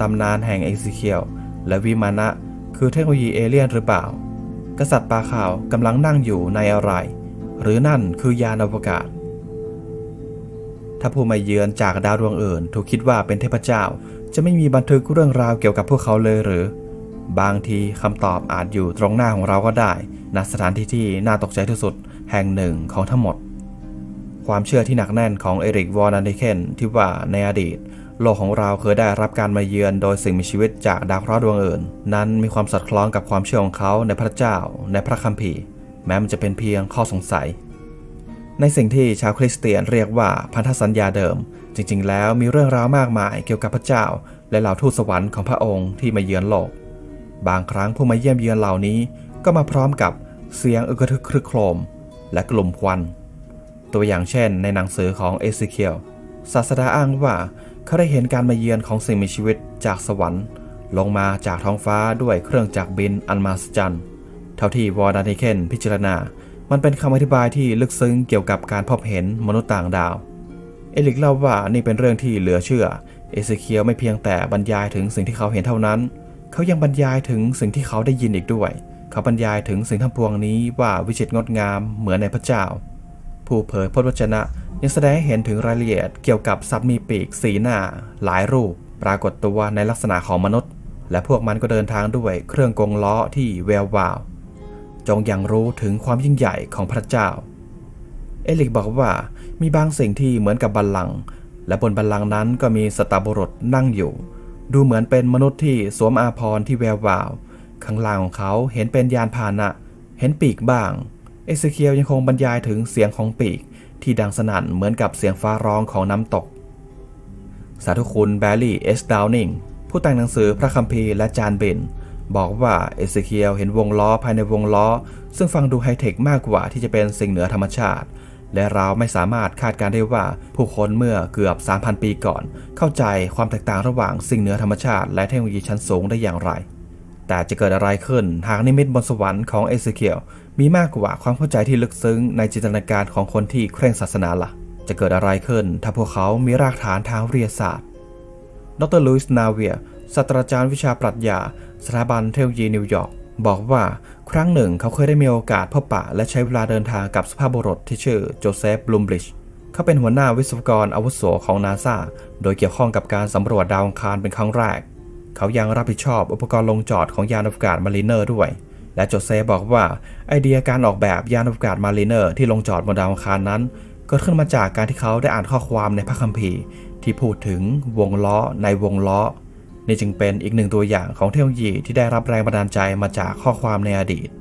ตำนานแห่งเอซิเคียลและวิมานะคือเทคโนโลยีเอเลี่ยนหรือเปล่า กษัตริย์ปลาขาวกำลังนั่งอยู่ในอะไรหรือนั่นคือยานอวกาศถ้าผู้มาเยือนจากดาวดวงอื่นถูกคิดว่าเป็นเทพเจ้าจะไม่มีบันทึกเรื่องราวเกี่ยวกับพวกเขาเลยหรือบางทีคำตอบอาจอยู่ตรงหน้าของเราก็ได้ณสถานที่ที่น่าตกใจที่สุดแห่งหนึ่งของทั้งหมดความเชื่อที่หนักแน่นของเอริก วอร์นันเดเคนที่ว่าในอดีตโลกของเราเคยได้รับการมาเยือนโดยสิ่งมีชีวิตจากดาวเคราะห์ดวงอื่นนั้นมีความสอดคล้องกับความเชื่อของเขาในพระเจ้าในพระคัมภีร์แม้มันจะเป็นเพียงข้อสงสัยในสิ่งที่ชาวคริสเตียนเรียกว่าพันธสัญญาเดิมจริงๆแล้วมีเรื่องราวมากมายเกี่ยวกับพระเจ้าและเหล่าทูตสวรรค์ของพระองค์ที่มาเยือนโลกบางครั้งผู้มาเยี่ยมเยือนเหล่านี้ก็มาพร้อมกับเสียงอึกระทึกครึกโครมและกลุ่มควันตัวอย่างเช่นในหนังสือของเอซิเคียลศาสดาอ้างว่าเขาได้เห็นการมาเยือนของสิ่งมีชีวิตจากสวรรค์ลงมาจากท้องฟ้าด้วยเครื่องจักรบินอันมหัศจรรย์เท่าที่วอร์นันเดเคนพิจารณามันเป็นคำอธิบายที่ลึกซึ้งเกี่ยวกับการพบเห็นมนุษย์ต่างดาวเอลิกเล่าว่านี่เป็นเรื่องที่เหลือเชื่อเอซิเคียลไม่เพียงแต่บรรยายถึงสิ่งที่เขาเห็นเท่านั้นเขายังบรรยายถึงสิ่งที่เขาได้ยินอีกด้วยเขาบรรยายถึงสิ่งทั้งปวงนี้ว่าวิจิตรงดงามเหมือนในพระเจ้าผู้เผยพระวจนะยังแสดงให้เห็นถึงรายละเอียดเกี่ยวกับสัตว์มีปีกสีหน้าหลายรูปปรากฏตัวในลักษณะของมนุษย์และพวกมันก็เดินทางด้วยเครื่องกงล้อที่แวววาวจงยังรู้ถึงความยิ่งใหญ่ของพระเจ้าเอลิกบอกว่ามีบางสิ่งที่เหมือนกับบัลลังก์และบนบัลลังก์นั้นก็มีสัตบุรุษนั่งอยู่ดูเหมือนเป็นมนุษย์ที่สวมอาภรณ์ที่แวววาวข้างล่างของเขาเห็นเป็นยานพาหนะเห็นปีกบ้างเอซิเคียลยังคงบรรยายถึงเสียงของปีกที่ดังสนั่นเหมือนกับเสียงฟ้าร้องของน้ำตกสาธุคุณแบร์รี่ เอส ดาวนิงผู้แต่งหนังสือพระคัมภีร์และจานเบนบอกว่าเอซิเคียลเห็นวงล้อภายในวงล้อซึ่งฟังดูไฮเทคมากกว่าที่จะเป็นสิ่งเหนือธรรมชาติและเราไม่สามารถคาดการณ์ได้ว่าผู้คนเมื่อเกือบ 3,000 ปีก่อนเข้าใจความแตกต่างระหว่างสิ่งเหนือธรรมชาติและเทคโนโลยีชั้นสูงได้อย่างไรแต่จะเกิดอะไรขึ้นหากนิมิตบนสวรรค์ของเอซิเคียลมีมากกว่าความเข้าใจที่ลึกซึ้งในจินตนาการของคนที่เคร่งศาสนาล่ะจะเกิดอะไรขึ้นถ้าพวกเขามีรากฐานทางวิทยาศาสตร์ดร. ลุยส์ นาเวียศาสตราจารย์วิชาปรัชญาสถาบันเทคโนโลยีนิวยอร์กบอกว่าครั้งหนึ่งเขาเคยได้มีโอกาสพบปะและใช้เวลาเดินทางกับสุภาพบุรุษที่ชื่อโจเซฟ บลูมบริดจ์เขาเป็นหัวหน้าวิศวกรอาวุโสของ NASA โดยเกี่ยวข้องกับการสำรวจดาวอังคารเป็นครั้งแรกเขายังรับผิดชอบอุปกรณ์ลงจอดของยานอวกาศมารีเนอร์ด้วยและโจเซฟบอกว่าไอเดียการออกแบบยานอวกาศมารีเนอร์ที่ลงจอดบนดาวอังคารนั้นเกิดขึ้นมาจากการที่เขาได้อ่านข้อความในพระคัมภีร์ที่พูดถึงวงล้อในวงล้อนี่จึงเป็นอีกหนึ่งตัวอย่างของเทคโนโลยีที่ได้รับแรงบันดาลใจมาจากข้อความในอดีต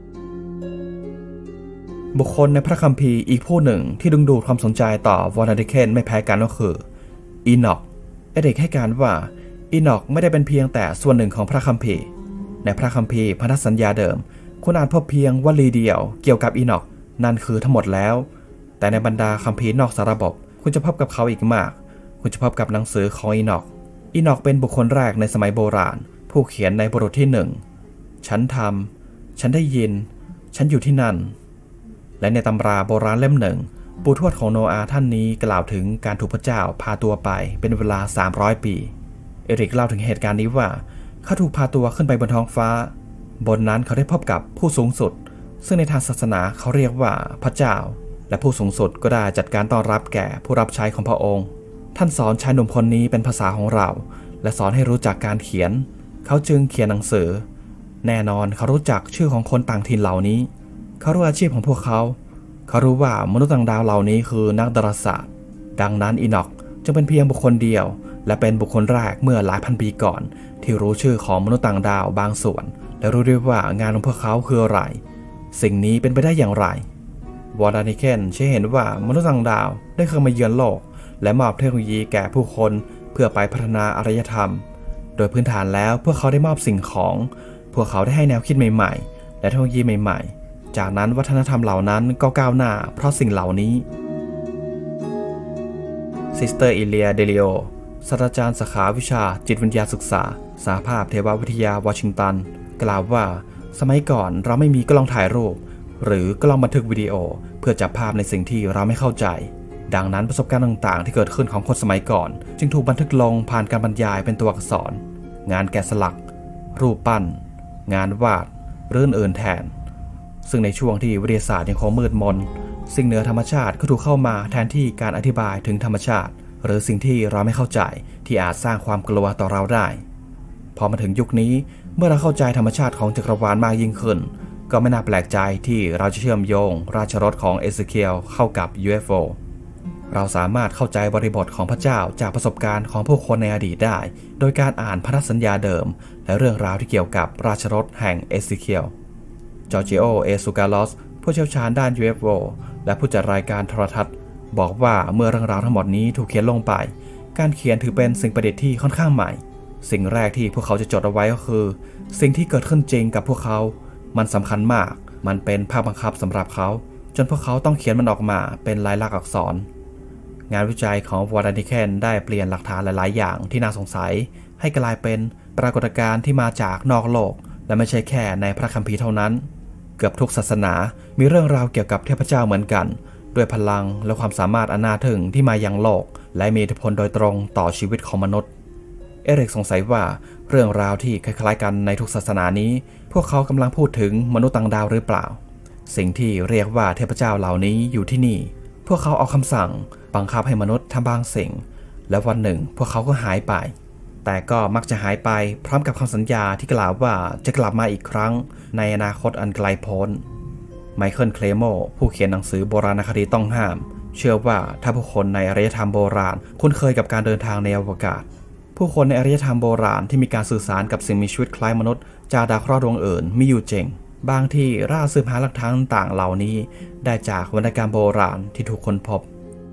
บุคคลในพระคัมภีร์อีกผู้หนึ่งที่ดึงดูดความสนใจต่อวอร์นันเดเคนไม่แพ้กันก็คืออีนอกเอริกให้การว่าอีนอกไม่ได้เป็นเพียงแต่ส่วนหนึ่งของพระคัมภีร์ในพระคัมภีร์พันธสัญญาเดิมคุณอาจพบเพียงวลีเดียวเกี่ยวกับอีนอกนั่นคือทั้งหมดแล้วแต่ในบรรดาคัมภีร์นอกสาระบบคุณจะพบกับเขาอีกมากคุณจะพบกับหนังสือของอีนอกเป็นบุคคลแรกในสมัยโบราณผู้เขียนในบทที่1ฉันทำฉันได้ยินฉันอยู่ที่นั่นและในตำราโบราณเล่มหนึ่งปู่ทวดของโนอาห์ท่านนี้กล่าวถึงการถูกพระเจ้าพาตัวไปเป็นเวลา300 ปีเอริกเล่าถึงเหตุการณ์นี้ว่าเขาถูกพาตัวขึ้นไปบนท้องฟ้าบนนั้นเขาได้พบกับผู้สูงสุดซึ่งในทางศาสนาเขาเรียกว่าพระเจ้าและผู้สูงสุดก็ได้จัดการต้อนรับแก่ผู้รับใช้ของพระองค์ท่านสอนชายหนุ่มคนนี้เป็นภาษาของเราและสอนให้รู้จักการเขียนเขาจึงเขียนหนังสือแน่นอนเขารู้จักชื่อของคนต่างถิ่นเหล่านี้เขารู้อาชีพของพวกเขารู้ว่ามนุษย์ต่างดาวเหล่านี้คือนักดาราศาสตร์ดังนั้นอีนอกจึงเป็นเพียงบุคคลเดียวและเป็นบุคคลแรกเมื่อหลายพันปีก่อนที่รู้ชื่อของมนุษย์ต่างดาวบางส่วนและรู้ด้วยว่างานของพวกเขาคืออะไรสิ่งนี้เป็นไปได้อย่างไรวอร์นันเดเคนชี้เห็นว่ามนุษย์ต่างดาวได้เคยมาเยือนโลกและมอบเทคโนโลยีแก่ผู้คนเพื่อไปพัฒนาอารยธรรมโดยพื้นฐานแล้วพวกเขาได้มอบสิ่งของพวกเขาได้ให้แนวคิดใหม่ๆและเทคโนโลยีใหม่ๆจากนั้นวัฒนธรรมเหล่านั้นก็ก้าวหน้าเพราะสิ่งเหล่านี้ซิสเตอร์อิเลียเดลิโอศาสตราจารย์สาขาวิชาจิตวิทยาศึกษาสหภาพเทววิทยาวอชิงตันกล่าวว่าสมัยก่อนเราไม่มีกล้องถ่ายรูปหรือกล้องบันทึกวิดีโอเพื่อจับภาพในสิ่งที่เราไม่เข้าใจดังนั้นประสบการณ์ต่างๆที่เกิดขึ้นของคนสมัยก่อนจึงถูกบันทึกลงผ่านการบรรยายเป็นตัวอักษรงานแกะสลักรูปปั้นงานวาดหรืออื่นแทนซึ่งในช่วงที่วิทยาศาสตร์ยังคงมืดมนสิ่งเหนือธรรมชาติก็ถูกเข้ามาแทนที่การอธิบายถึงธรรมชาติหรือสิ่งที่เราไม่เข้าใจที่อาจสร้างความกลัวต่อเราได้พอมาถึงยุคนี้เมื่อเราเข้าใจธรรมชาติของจักรวาลมากยิ่งขึ้นก็ไม่น่าแปลกใจที่เราจะเชื่อมโยงราชรถของเอเซเคียลเข้ากับ UFO เราสามารถเข้าใจบริบทของพระเจ้าจากประสบการณ์ของผู้คนในอดีตได้โดยการอ่านพันธสัญญาเดิมและเรื่องราวที่เกี่ยวกับราชรถแห่งเอเซเคียลจอร์จิโอ เอซูการลอสผู้เชี่ยวชาญด้าน UFO และผู้จัดรายการโทรทัศน์บอกว่าเมื่อเรื่องราวทั้งหมดนี้ถูกเขียนลงไปการเขียนถือเป็นสิ่งประดิษฐ์ที่ค่อนข้างใหม่สิ่งแรกที่พวกเขาจะจดเอาไว้ก็คือสิ่งที่เกิดขึ้นจริงกับพวกเขามันสำคัญมากมันเป็นภาคบังคับสำหรับเขาจนพวกเขาต้องเขียนมันออกมาเป็นลายลักษณ์อักษรงานวิจัยของวอร์ดานิเคนได้เปลี่ยนหลักฐานหลายๆอย่างที่น่าสงสัยให้กลายเป็นปรากฏการณ์ที่มาจากนอกโลกและไม่ใช่แค่ในพระคัมภีร์เท่านั้นเกือบทุกศาสนามีเรื่องราวเกี่ยวกับเทพเจ้าเหมือนกันด้วยพลังและความสามารถอันน่าทึ่งที่มายังโลกและมีอิทธิพลโดยตรงต่อชีวิตของมนุษย์เอริกสงสัยว่าเรื่องราวที่คล้ายๆกันในทุกศาสนานี้พวกเขากำลังพูดถึงมนุษย์ต่างดาวหรือเปล่าสิ่งที่เรียกว่าเทพเจ้าเหล่านี้อยู่ที่นี่พวกเขาเอาคำสั่งบังคับให้มนุษย์ทำบางสิ่งและวันหนึ่งพวกเขาก็หายไปแต่ก็มักจะหายไปพร้อมกับคำสัญญาที่กล่าวว่าจะกลับมาอีกครั้งในอนาคตอันไกลโพ้นไมเคิล เคลโมผู้เขียนหนังสือโบราณคดีต้องห้ามเชื่อว่าถ้าผู้คนในอารยธรรมโบราณคุ้นเคยกับการเดินทางในอวกาศผู้คนในอารยธรรมโบราณที่มีการสื่อสารกับสิ่งมีชีวิตคล้ายมนุษย์จากดาวเคราะห์ดวงอื่นมีอยู่จริงบางที่ล่าสืบหาหลักฐานต่างๆเหล่านี้ได้จากวรรณกรรมโบราณที่ถูกค้นพบ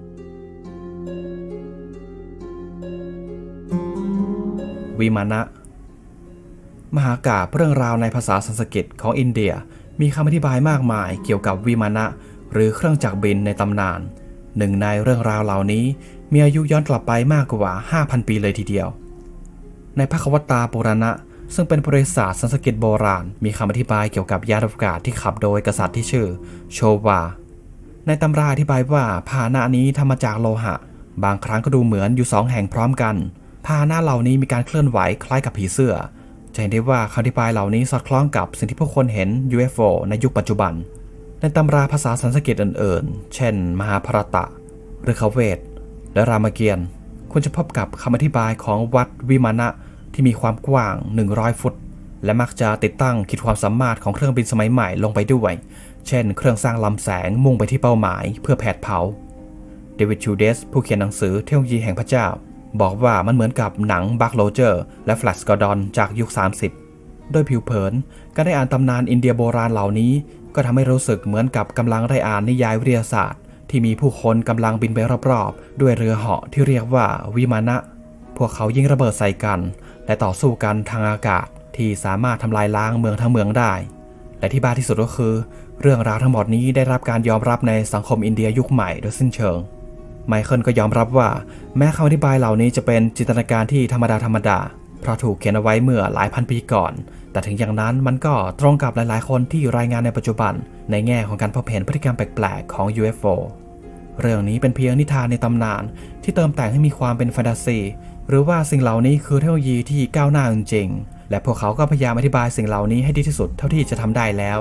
วิมานะมหากาพย์เรื่องราวในภาษาสันสกฤตของอินเดียมีคำอธิบายมากมายเกี่ยวกับวิมานะหรือเครื่องจักรบินในตำนานหนึ่งในเรื่องราวเหล่านี้มีอายุย้อนกลับไปมากกว่า 5,000 ปีเลยทีเดียวในภควตาปุราณะซึ่งเป็นบริษัทสันสกฤตโบราณมีคำอธิบายเกี่ยวกับยานอวกาศที่ขับโดยกษัตริย์ที่ชื่อโชวาในตำราอธิบายว่าพาหนะนี้ทำมาจากโลหะบางครั้งก็ดูเหมือนอยู่2แห่งพร้อมกันพาหนะเหล่านี้มีการเคลื่อนไหวคล้ายกับผีเสื้อจะเห็นได้ว่าคำอธิบายเหล่านี้สอดคล้องกับสิ่งที่ผู้คนเห็น UFO ในยุคปัจจุบันในตำราภาษาสันสกฤตอื่นๆเช่นมหาภารตะฤกเวทและรามเกียรติ์คุณจะพบกับคำอธิบายของวัดวิมานะที่มีความกว้าง100ฟุตและมักจะติดตั้งขีดความสามารถของเครื่องบินสมัยใหม่ลงไปด้วยเช่นเครื่องสร้างลำแสงมุ่งไปที่เป้าหมายเพื่อแผดเผาเดวิด ชูเดสผู้เขียนหนังสือเทคโนโลยีแห่งพระเจ้าบอกว่ามันเหมือนกับหนังบัคโรเจอร์และแฟลชกอร์ดอนจากยุค30โดยผิวเผินการได้อ่านตำนานอินเดียโบราณเหล่านี้ก็ทำให้รู้สึกเหมือนกับกำลังได้อ่านนิยายวิทยาศาสตร์ที่มีผู้คนกำลังบินไปรอบๆด้วยเรือเหาะที่เรียกว่าวิมานะพวกเขายิงระเบิดใส่กันและต่อสู้กันทางอากาศที่สามารถทำลายล้างเมืองทั้งเมืองได้และที่บ้าที่สุดก็คือเรื่องราวทั้งหมดนี้ได้รับการยอมรับในสังคมอินเดียยุคใหม่โดยสิ้นเชิงไมเคิลก็ยอมรับว่าแม้คำอธิบายเหล่านี้จะเป็นจินตนาการที่ธรรมดาเพราะถูกเขียนเอาไว้เมื่อหลายพันปีก่อนแต่ถึงอย่างนั้นมันก็ตรงกับหลายๆคนที่รายงานในปัจจุบันในแง่ของการพบเห็นพฤติกรรมแปลกๆของ UFO เรื่องนี้เป็นเพียงนิทานในตำนานที่เติมแต่งให้มีความเป็นแฟนตาซีหรือว่าสิ่งเหล่านี้คือเทคโนโลยีที่ก้าวหน้าจริงๆและพวกเขาก็พยายามอธิบายสิ่งเหล่านี้ให้ดีที่สุดเท่าที่จะทำได้แล้ว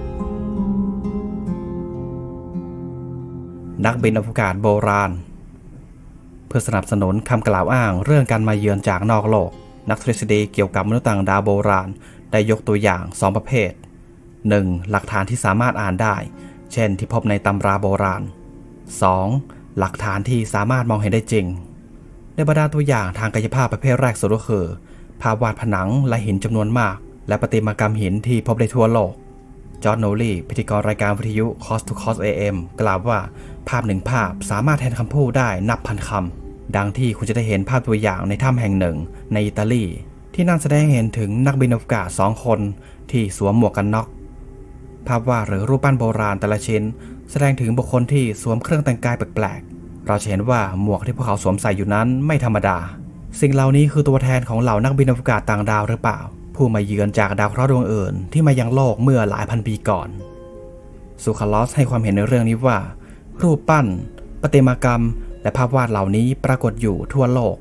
นักบินอวกาศโบราณเพื่อสนับสนุนคำกล่าวอ้างเรื่องการมาเยือนจากนอกโลกนักทฤษฎีเกี่ยวกับมนุษย์ต่างดาวโบราณได้ยกตัวอย่าง2ประเภท 1. หลักฐานที่สามารถอ่านได้เช่นที่พบในตำราโบราณ 2. หลักฐานที่สามารถมองเห็นได้จริงในบรรดาตัวอย่างทางกายภาพประเภทแรกสุดก็คือภาพวาดผนังและหินจำนวนมากและประติมากรรมหินที่พบได้ทั่วโลกจอห์น โนลีพิธีกรรายการวิทยุ Coast to Coast AM กล่าวว่าภาพหนึ่งภาพสามารถแทนคำพูดได้นับพันคำดังที่คุณจะได้เห็นภาพตัวอย่างในถ้ำแห่งหนึ่งในอิตาลีที่นั่นแสดงให้เห็นถึงนักบินอวกาศ2คนที่สวมหมวกกันน็อกภาพวาดหรือรูปปั้นโบราณแต่ละชิ้นแสดงถึงบุคคลที่สวมเครื่องแต่งกายแปลกๆเราจะเห็นว่าหมวกที่พวกเขาสวมใส่อยู่นั้นไม่ธรรมดาสิ่งเหล่านี้คือตัวแทนของเหล่านักบินอวกาศต่างดาวหรือเปล่าผู้มาเยือนจากดาวเคราะห์ดวงอื่นที่มายังโลกเมื่อหลายพันปีก่อนซูคาลอสให้ความเห็นในเรื่องนี้ว่ารูปปั้นประติมากรรมและภาพวาดเหล่านี้ปรากฏอยู่ทั่วโลก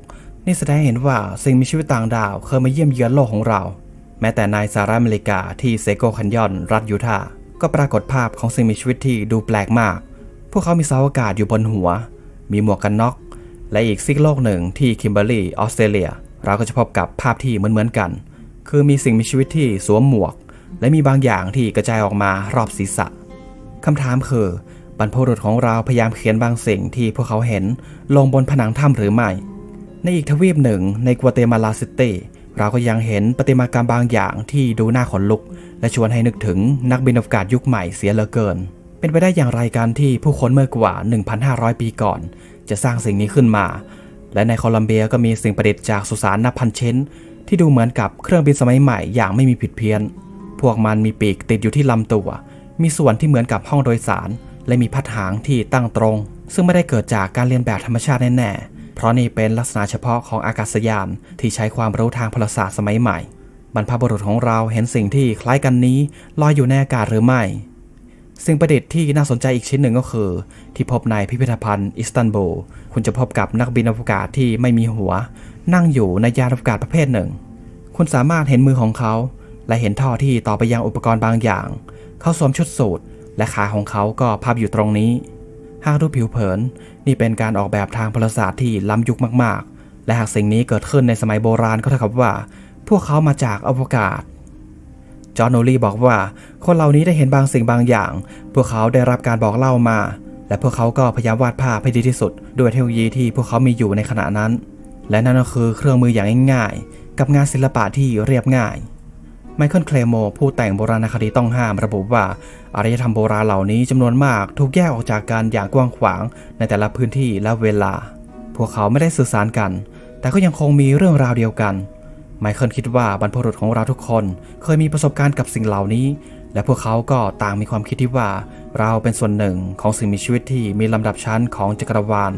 นี่แสดงเห็นว่าสิ่งมีชีวิตต่างดาวเคยมาเยี่ยมเยือนโลกของเราแม้แต่ในสหรัฐอเมริกาที่เซโกแคนยอนรัฐยูทาห์ก็ปรากฏภาพของสิ่งมีชีวิตที่ดูแปลกมากพวกเขามีเสาอากาศอยู่บนหัวมีหมวกกันน็อกและอีกซีกโลกหนึ่งที่คิมเบอร์ลีออสเตรเลียเราก็จะพบกับภาพที่เหมือนกันคือมีสิ่งมีชีวิตที่สวมหมวกและมีบางอย่างที่กระจายออกมารอบศีรษะคำถามคือบรรพบุรุษของเราพยายามเขียนบางสิ่งที่พวกเขาเห็นลงบนผนังถ้ำหรือไม่ในอีกทวีปหนึ่งในกัวเตมาลาซิตี้เราก็ยังเห็นประติมากรรมบางอย่างที่ดูน่าขนลุกและชวนให้นึกถึงนักบินอวกาศยุคใหม่เสียเหลือเกินเป็นไปได้อย่างไรกันที่ผู้คนเมื่อกว่า 1,500 ปีก่อนจะสร้างสิ่งนี้ขึ้นมาและในโคลัมเบียก็มีสิ่งประดิษฐ์จากสุสานนับพันชิ้นที่ดูเหมือนกับเครื่องบินสมัยใหม่อย่างไม่มีผิดเพี้ยนพวกมันมีปีกติดอยู่ที่ลำตัวมีส่วนที่เหมือนกับห้องโดยสารและมีพัดหางที่ตั้งตรงซึ่งไม่ได้เกิดจากการเลียนแบบธรรมชาติแน่ๆเพราะนี่เป็นลักษณะเฉพาะของอากาศยานที่ใช้ความรู้ทางพลศาสตร์สมัยใหม่บรรพบุรุษของเราเห็นสิ่งที่คล้ายกันนี้ลอยอยู่ในอากาศหรือไม่สิ่งประดิษฐ์ที่น่าสนใจอีกชิ้นหนึ่งก็คือที่พบในพิพิธภัณฑ์อิสตันบูลคุณจะพบกับนักบินอวกาศที่ไม่มีหัวนั่งอยู่ในยานอวกาศประเภทหนึ่งคุณสามารถเห็นมือของเขาและเห็นท่อที่ต่อไปยังอุปกรณ์บางอย่างเขาสวมชุดสูทและขาของเขาก็พับอยู่ตรงนี้หากดูผิวเผินนี่เป็นการออกแบบทางพลศาสตร์ที่ล้ำยุคมากๆและหากสิ่งนี้เกิดขึ้นในสมัยโบราณก็เท่ากับว่าพวกเขามาจากอวกาศจอห์นโนลีบอกว่าคนเหล่านี้ได้เห็นบางสิ่งบางอย่างพวกเขาได้รับการบอกเล่ามาและพวกเขาก็พยายามวาดภาพให้ดีที่สุดด้วยเทคโนโลยีที่พวกเขามีอยู่ในขณะนั้นและนั่นก็คือเครื่องมืออย่างง่ายๆกับงานศิลปะที่เรียบง่ายไมเคิลเคลโมผู้แต่งโบราณคดีต้องห้ามระบุว่าอารยธรรมโบราณเหล่านี้จำนวนมากถูกแยกออกจากกันอย่างกว้างขวางในแต่ละพื้นที่และเวลาพวกเขาไม่ได้สื่อสารกันแต่ก็ยังคงมีเรื่องราวเดียวกันไมเคิลคิดว่าบรรพบุรุษของเราทุกคนเคยมีประสบการณ์กับสิ่งเหล่านี้และพวกเขาก็ต่างมีความคิดที่ว่าเราเป็นส่วนหนึ่งของสิ่งมีชีวิตที่มีลำดับชั้นของจักรวาล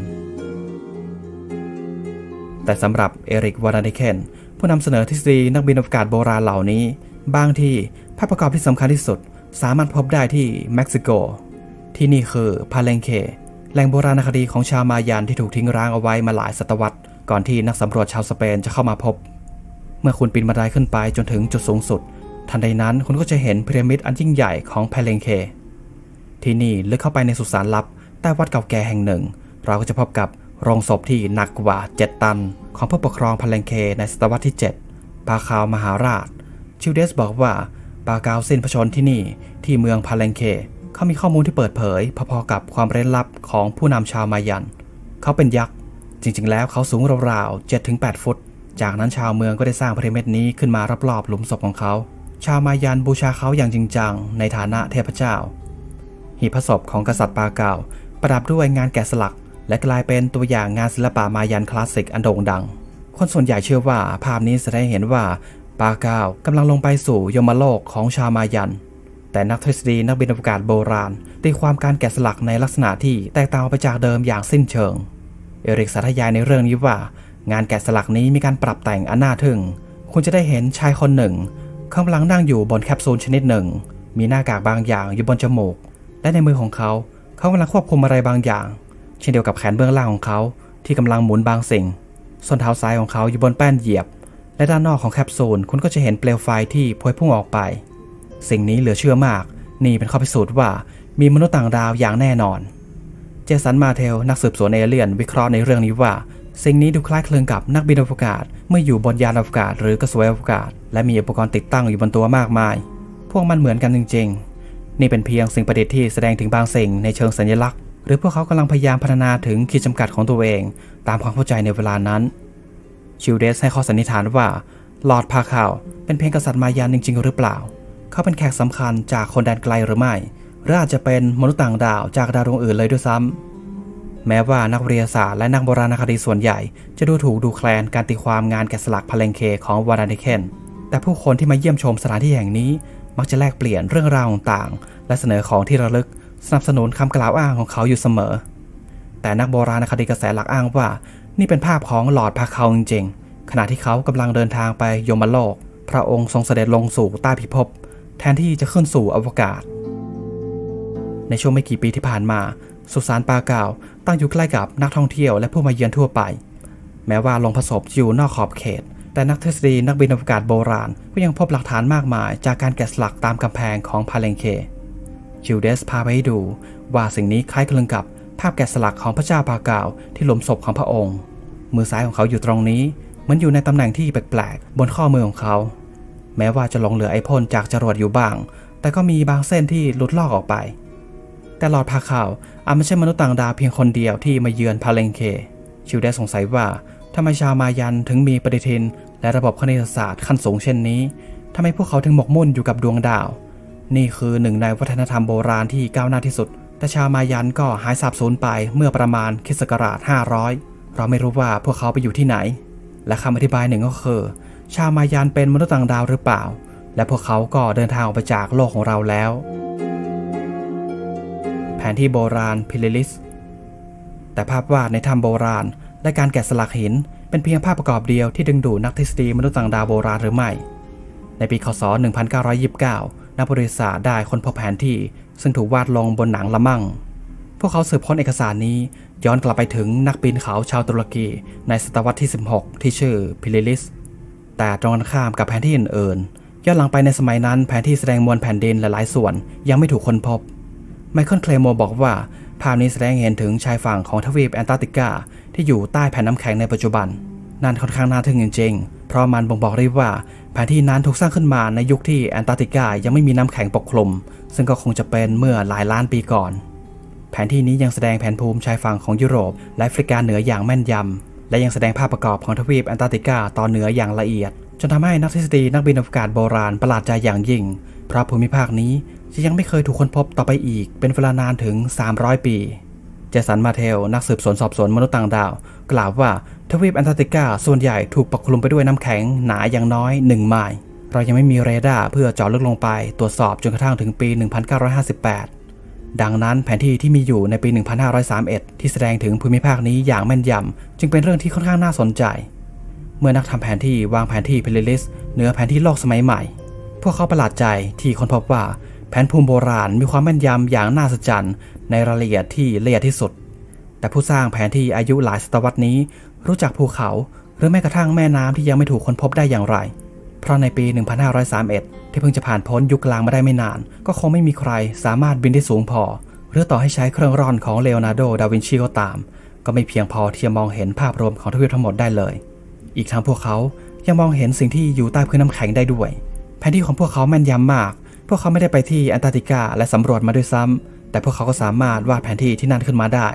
แต่สำหรับเอริกวาร์ดานิเคนผู้นำเสนอทฤษฎีนักบินอวกาศโบราณเหล่านี้บางที่ภาพประกอบที่สำคัญที่สุดสามารถพบได้ที่เม็กซิโกที่นี่คือพาเลงเคแหล่งโบราณคดีของชาวมายันที่ถูกทิ้งร้างเอาไว้มาหลายศตวรรษก่อนที่นักสำรวจชาวสเปนจะเข้ามาพบเมื่อคุณปีนบันไดขึ้นไปจนถึงจุดสูงสุดทันใดนั้นคุณก็จะเห็นพีระมิดอันยิ่งใหญ่ของพาเลงเคที่นี่ลึกเข้าไปในสุสานลับใต้วัดเก่าแก่แห่งหนึ่งเราก็จะพบกับโรงศพที่หนักกว่า7 ตันของผู้ปกครองพาเลงเคในศตวรรษที่7ปาคาวมหาราชชิลเดสบอกว่าปาคาวสิ้นพระชนม์ที่นี่ที่เมืองพาเลงเคเขามีข้อมูลที่เปิดเผยพอๆกับความเร้นลับของผู้นำชาวมายันเขาเป็นยักษ์จริงๆแล้วเขาสูงราวๆ 7-8 ฟุตจากนั้นชาวเมืองก็ได้สร้างพีระมิดนี้ขึ้นมารอบๆหลุมศพของเขาชาวมายันบูชาเขาอย่างจริงจังในฐานะเทพเจ้าหีบพระศพของกษัตริย์ปาคาวประดับด้วยงานแกะสลักและกลายเป็นตัวอย่างงานศิลปะมายันคลาสสิกอันโด่งดังคนส่วนใหญ่เชื่อว่าภาพนี้แสดงให้เห็นว่าปาคาวกำลังลงไปสู่ยมโลกของชาวมายันแต่นักทฤษฎีนักบินอวกาศโบราณตีความการแกะสลักในลักษณะที่แตกต่างไปจากเดิมอย่างสิ้นเชิงเอริกสาธยายในเรื่องนี้ว่างานแกะสลักนี้มีการปรับแต่งอันน่าทึ่งคุณจะได้เห็นชายคนหนึ่งกำลังนั่งอยู่บนแคปซูลชนิดหนึ่งมีหน้ากากบางอย่างอยู่บนจมูกและในมือของเขากำลังควบคุมอะไรบางอย่างเช่นเดียวกับแขนเบื้องล่างของเขาที่กำลังหมุนบางสิ่งส่วนเท้าซ้ายของเขาอยู่บนแป้นเหยียบและด้านนอกของแคปซูลคุณก็จะเห็นเปลวไฟที่พวยพุ่งออกไปสิ่งนี้เหลือเชื่อมากนี่เป็นข้อพิสูจน์ว่ามีมนุษย์ต่างดาวอย่างแน่นอนเจสันมาเทลนักสืบสวนเอเลี่ยนวิเคราะห์ในเรื่องนี้ว่าสิ่งนี้ดูคล้ายคลึงกับนักบินอวกาศเมื่ออยู่บนยานอวกาศหรือกระสวยอวกาศและมีอุปกรณ์ติดตั้งอยู่บนตัวมากมายพวกมันเหมือนกันจริงๆนี่เป็นเพียงสิ่งประดิษฐ์ที่แสดงถึงบางสิ่งในเชิงสัญลักษณ์หรือพวกเขากำลังพยายามพัฒนาถึงขีดจำกัดของตัวเองตามความเข้าใจในเวลานั้นชิลเดสให้ข้อสันนิษฐานว่าลอร์ดพาคาวเป็นเพียงกษัตริย์มายันจริงๆหรือเปล่าเขาเป็นแขกสำคัญจากคนแดนไกลหรือไม่หรืออาจจะเป็นมนุษย์ต่างดาวจากดาวดวงอื่นเลยด้วยซ้ำแม้ว่านักวิทยาศาสตร์และนักโบราณคดีส่วนใหญ่จะดูถูกดูแคลนการตีความงานแกะสลักพาเลงเคของวาร์ดานิเคนแต่ผู้คนที่มาเยี่ยมชมสถานที่แห่งนี้มักจะแลกเปลี่ยนเรื่องราวต่างๆและเสนอของที่ระลึกสนับสนุนคำกล่าวอ้างของเขาอยู่เสมอแต่นักโบราณคดีกระแสหลักอ้างว่านี่เป็นภาพของลอร์ดพาคาวจริงๆขณะที่เขากำลังเดินทางไปยมโลกพระองค์ทรงเสด็จลงสู่ใต้พิภพแทนที่จะขึ้นสู่อวกาศในช่วงไม่กี่ปีที่ผ่านมาสุสานปาคาวตั้งอยู่ใกล้กับนักท่องเที่ยวและผู้มาเยือนทั่วไปแม้ว่าโลงผสมอยู่นอกขอบเขตแต่นักทฤษฎีนักบินอวกาศโบราณก็ยังพบหลักฐานมากมายจากการแกะสลักตามกำแพงของพาเลงเคชิลเดสพาไปให้ดูว่าสิ่งนี้คล้ายคลึงกับภาพแกะสลักของพระเจ้าปาเกาที่หลุมศพของพระองค์มือซ้ายของเขาอยู่ตรงนี้เหมือนอยู่ในตำแหน่งที่แปลกๆบนข้อมือของเขาแม้ว่าจะหลงเหลือไอพ่นจากจรวดอยู่บ้างแต่ก็มีบางเส้นที่หลุดลอกออกไปแต่ลอร์ดพาเกาอาจไม่ใช่มนุษย์ต่างดาวเพียงคนเดียวที่มาเยือนพาเลงเคชิลเดสสงสัยว่าทำไมชาวมายันถึงมีปฏิทินและระบบคณิตศาสตร์ขั้นสูงเช่นนี้ทำไมพวกเขาถึงหมกมุ่นอยู่กับดวงดาวนี่คือหนึ่งในวัฒนธรรมโบราณที่ก้าวหน้าที่สุดแต่ชาวมายันก็หายสาบสูญไปเมื่อประมาณค.ศ. 500เราไม่รู้ว่าพวกเขาไปอยู่ที่ไหนและคำอธิบายหนึ่งก็คือชาวมายันเป็นมนุษย์ต่างดาวหรือเปล่าและพวกเขาก็เดินทางออกไปจากโลกของเราแล้วแผนที่โบราณพิลิลิสแต่ภาพวาดในถ้ำโบราณและการแกะสลักหินเป็นเพียงภาพประกอบเดียวที่ดึงดูดนักทฤษฎีมนุษย์ต่างดาวโบราณหรือไม่ในปีค.ศ. 1929นักประวัติศาสตร์ได้ค้นพบแผนที่ซึ่งถูกวาดลงบนหนังละมั่งพวกเขาสืบค้นเอกสารนี้ย้อนกลับไปถึงนักปีนเขาชาวตุรกีในศตวรรษที่16ที่ชื่อพิลิลิสแต่ตรงกันข้ามกับแผนที่อื่นๆย้อนหลังไปในสมัยนั้นแผนที่แสดงมวลแผ่นดินหลายๆส่วนยังไม่ถูกค้นพบไมเคิลเคลโมบอกว่าภาพนี้แสดงเห็นถึงชายฝั่งของทวีปแอนตาร์กติกาที่อยู่ใต้แผ่นน้ำแข็งในปัจจุบันนั่นค่อนข้างน่าทึ่งจริงๆเพราะมันบ่งบอกได้ว่าแผนที่นั้นถูกสร้างขึ้นมาในยุคที่แอนตาร์กติกายังไม่มีน้ำแข็งปกคลุมซึ่งก็คงจะเป็นเมื่อหลายล้านปีก่อนแผนที่นี้ยังแสดงแผนภูมิชายฝั่งของยุโรปและแอฟริกาเหนืออย่างแม่นยำและยังแสดงภาพประกอบของทวีปแอนตาร์กติกาตอนเหนืออย่างละเอียดจนทำให้นักทฤษฎีนักบินอวกาศโบราณประหลาดใจอย่างยิ่งเพราะภูมิภาคนี้จะยังไม่เคยถูกค้นพบต่อไปอีกเป็นเวลานานถึง300ปีเจสันมาเทลนักสืบสวนสอบสวนมนุษย์ต่างดาวกล่าวว่าทวีปแอนตาร์กติกาส่วนใหญ่ถูกปกคลุมไปด้วยน้ำแข็งหนาอย่างน้อย1 ไมล์เรายังไม่มีเรดาร์เพื่อเจาะลึกลงไปตรวจสอบจนกระทั่งถึงปี 1958 ดังนั้นแผนที่ที่มีอยู่ในปี 1531 ที่แสดงถึงภูมิภาคนี้อย่างแม่นยำจึงเป็นเรื่องที่ค่อนข้างน่าสนใจเมื่อนักทำแผนที่วางแผนที่พิลิลิสเหนือแผนที่โลกสมัยใหม่พวกเขาประหลาดใจที่ค้นพบว่าแผนภูมิโบราณมีความแม่นยำอย่างน่าอัศจรรย์ในรายละเอียดที่ละเอียดที่สุดแต่ผู้สร้างแผนที่อายุหลายศตวรรษนี้รู้จักภูเขาหรือแม้กระทั่งแม่น้ำที่ยังไม่ถูกค้นพบได้อย่างไรเพราะในปี 1531 ที่เพิ่งจะผ่านพ้นยุคกลางมาได้ไม่นานก็คงไม่มีใครสามารถบินได้สูงพอหรือต่อให้ใช้เครื่องร่อนของเลโอนาร์โด ดาวินชีก็ตามก็ไม่เพียงพอที่จะมองเห็นภาพรวมของทวีปทั้งหมดได้เลยอีกทั้งพวกเขายังมองเห็นสิ่งที่อยู่ใต้พื้นน้ำแข็งได้ด้วยแผนที่ของพวกเขาแม่นยำมากพวกเขาไม่ได้ไปที่แอนตาร์กติกาและสำรวจมาด้วยซ้ำแต่พวกเขาก็สามารถวาดแผนที่ที่นั่นขึ้นมาได้